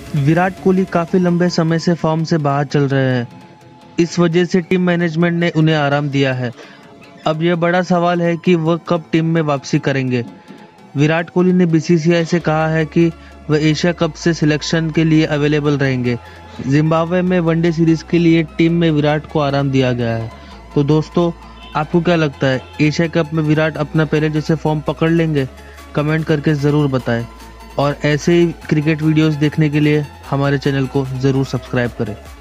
विराट कोहली काफी लंबे समय से फॉर्म से बाहर चल रहे हैं। इस वजह से टीम मैनेजमेंट ने उन्हें आराम दिया है। अब यह बड़ा सवाल है कि वह कब टीम में वापसी करेंगे। विराट कोहली ने बीसीसीआई से कहा है कि वह एशिया कप से सिलेक्शन के लिए अवेलेबल रहेंगे। जिम्बाब्वे में वनडे सीरीज के लिए टीम में विराट को आराम दिया गया है। तो दोस्तों, आपको क्या लगता है, एशिया कप में विराट अपना पहले जैसे फॉर्म पकड़ लेंगे? कमेंट करके ज़रूर बताएं और ऐसे ही क्रिकेट वीडियोस देखने के लिए हमारे चैनल को ज़रूर सब्सक्राइब करें।